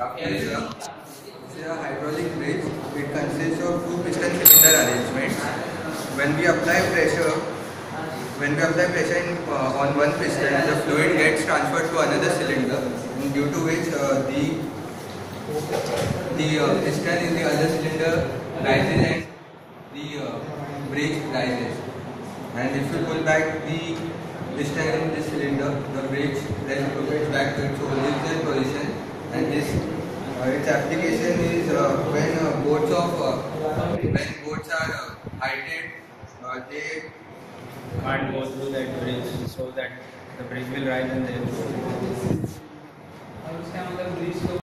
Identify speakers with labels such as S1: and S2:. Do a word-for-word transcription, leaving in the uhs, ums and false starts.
S1: After is a, this is a hydraulic bridge. It consists of two piston cylinder arrangements. When we apply pressure, when we apply pressure in, uh, on one piston, the fluid gets transferred to another cylinder, due to which uh, the the uh, piston in the other cylinder rises and the uh, bridge rises. And if you pull back the piston in the cylinder, the bridge then rotates back to its original position. And this uh, its application is uh, when uh, boats of uh, when boats are uh, heighted, uh, they
S2: can't go through that bridge, so that the bridge will rise and they will go.